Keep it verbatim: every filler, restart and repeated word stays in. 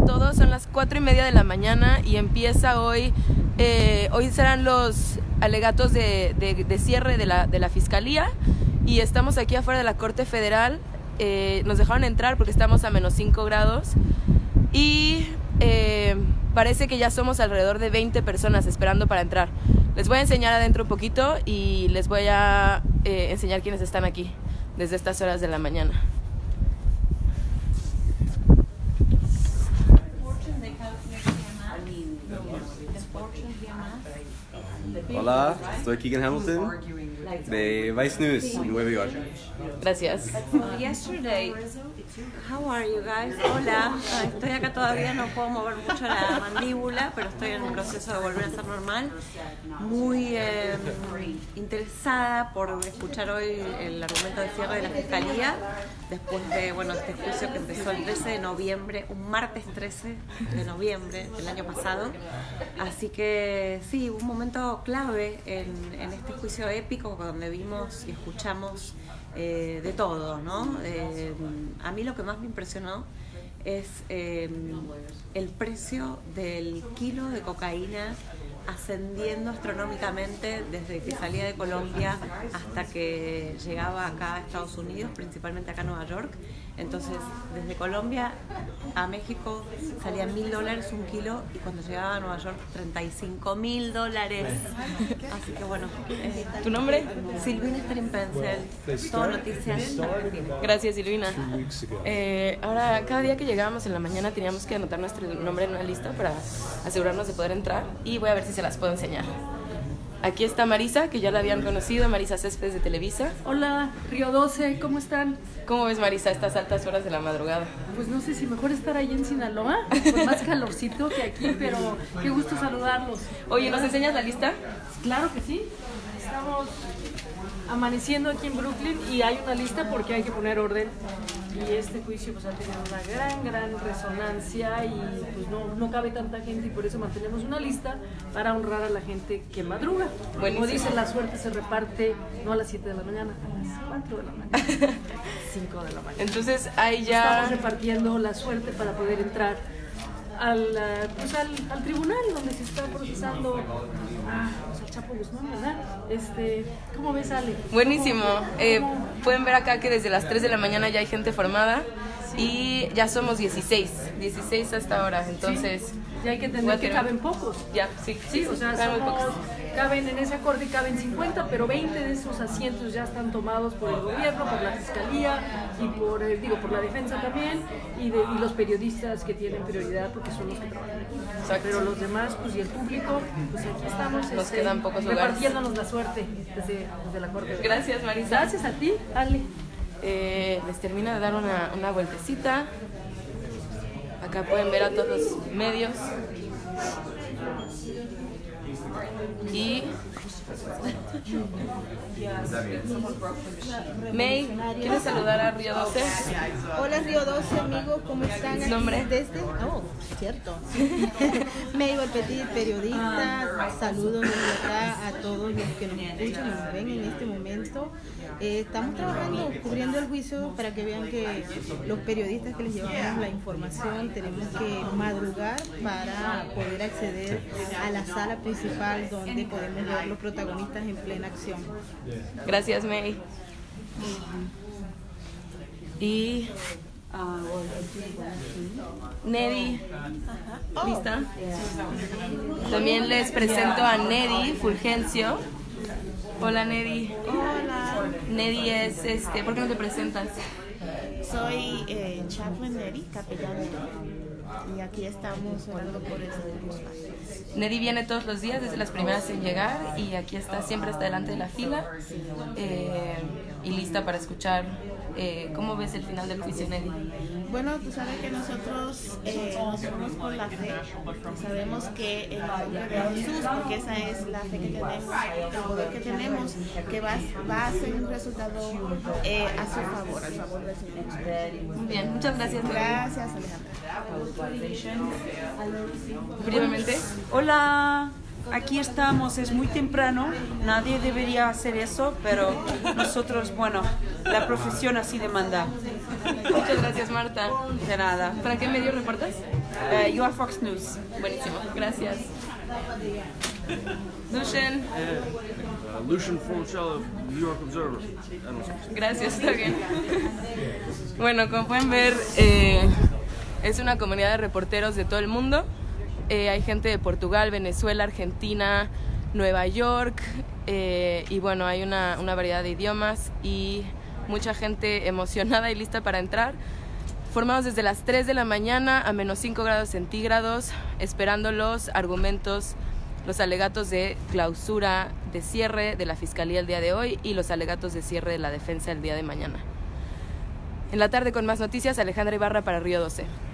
todos, son las cuatro y media de la mañana y empieza hoy, eh, hoy serán los alegatos de, de, de cierre de la, de la Fiscalía y estamos aquí afuera de la Corte Federal. Eh, nos dejaron entrar porque estamos a menos cinco grados y eh, parece que ya somos alrededor de veinte personas esperando para entrar. Les voy a enseñar adentro un poquito y les voy a eh, enseñar quiénes están aquí desde estas horas de la mañana. Hola, soy Keegan Hamilton de Vice News en Nueva York. Gracias. Yesterday, how are you guys? Hola, estoy acá todavía, no puedo mover mucho la mandíbula, pero estoy en un proceso de volver a ser normal. Muy eh, interesada por escuchar hoy el argumento de cierre de la Fiscalía, después de bueno, este juicio que empezó el trece de noviembre, un martes trece de noviembre del año pasado. Así que sí, un momento clave en, en este juicio épico donde vimos y escuchamos eh, de todo, ¿no? Eh, a mí lo que más me impresionó es eh, el precio del kilo de cocaína ascendiendo astronómicamente desde que salía de Colombia hasta que llegaba acá a Estados Unidos, principalmente acá a Nueva York. Entonces, desde Colombia a México salía mil dólares un kilo y cuando llegaba a Nueva York, treinta y cinco mil dólares. Así que bueno. Eh, ¿Tu nombre? Silvina Strimpencel, Todo Noticias Argentina. Gracias, Silvina. Eh, ahora, cada día que llegábamos en la mañana teníamos que anotar nuestro nombre en una lista para asegurarnos de poder entrar y voy a ver si se las puedo enseñar. Aquí está Marisa, que ya la habían conocido, Marisa Céspedes de Televisa. Hola, Río doce, ¿cómo están? ¿Cómo ves, Marisa, a estas altas horas de la madrugada? Pues no sé si mejor estar ahí en Sinaloa, con más calorcito que aquí, pero qué gusto saludarlos. Oye, ¿nos enseñas la lista? Claro que sí, estamos amaneciendo aquí en Brooklyn y hay una lista porque hay que poner orden. Y este juicio pues ha tenido una gran, gran resonancia y pues no, no cabe tanta gente y por eso mantenemos una lista para honrar a la gente que madruga. Buenísimo. Como dicen, la suerte se reparte no a las siete de la mañana, a las cuatro de la mañana, cinco de la mañana. Entonces ahí ya... Estamos repartiendo la suerte para poder entrar al, pues, al, al tribunal donde se está procesando ah, pues, al Chapo Guzmán, ¿verdad? Este, ¿cómo ves, Ale? Buenísimo. Eh, pueden ver acá que desde las tres de la mañana ya hay gente formada y ya somos dieciséis, dieciséis hasta ahora, entonces... Sí. Y hay que entender que caben pocos. Ya, sí, sí, o sea, caben muy pocos. Caben en ese acorde caben cincuenta, pero veinte de esos asientos ya están tomados por el gobierno, por la fiscalía y por, eh, digo, por la defensa también y, de, y los periodistas que tienen prioridad porque son los que trabajan aquí. Exacto. Pero los demás, pues y el público, pues aquí estamos. Nos este, quedan pocos lugares. Repartiéndonos la suerte desde, desde la corte. Gracias, Marisa. Gracias a ti, Ale. Eh, les termino de dar una, una vueltecita. Acá pueden ver a todos los medios. Y May, ¿quieres saludar a Río doce? Hola Río doce, amigos, ¿cómo están? Aquí ¿Nombre? desde... Oh, cierto. May Valpetit, periodista. Saludos desde acá a todos los que nos escuchan y nos ven en este momento. Eh, estamos trabajando, cubriendo el juicio para que vean que los periodistas que les llevamos la información tenemos que madrugar para poder acceder a la sala principal donde podemos ver los protagonistas en plena acción. Gracias, May. Y Nedi, ¿lista? También les presento a Nedi Fulgencio. Hola, Nedi. Hola. Nedi es, este, ¿por qué no te presentas? Soy eh, Chapman Nedi, capellana. Y aquí estamos orando por eso de Dios. Nedi viene todos los días, desde las primeras en llegar, y aquí está, siempre está delante de la fila, eh, y lista para escuchar. Eh, ¿Cómo ves el final del juicio, Nedi? Bueno, tú sabes que nosotros eh, nos vamos por la fe. Sabemos que en el nombre de Jesús, porque esa es la fe que tenemos, el poder que tenemos, que va, va a ser un resultado eh, a su favor, al favor del Señor. Muy bien, muchas gracias. Nedi. Gracias, Alejandra. Brevemente. Hola, aquí estamos, es muy temprano, nadie debería hacer eso, pero nosotros, bueno, la profesión así demanda. Muchas gracias, Marta. De nada. ¿Para qué medio reportas? Uh, you are Fox News. Buenísimo, gracias. Lucian. Uh, Lucian Forcello, New York Observer. Gracias, está bien. Bueno, como pueden ver, eh, es una comunidad de reporteros de todo el mundo. Eh, hay gente de Portugal, Venezuela, Argentina, Nueva York, eh, y bueno, hay una, una variedad de idiomas y mucha gente emocionada y lista para entrar. Formados desde las tres de la mañana a menos cinco grados centígrados, esperando los argumentos, los alegatos de clausura, de cierre de la Fiscalía el día de hoy y los alegatos de cierre de la defensa el día de mañana. En la tarde con más noticias, Alejandra Ibarra para Río doce.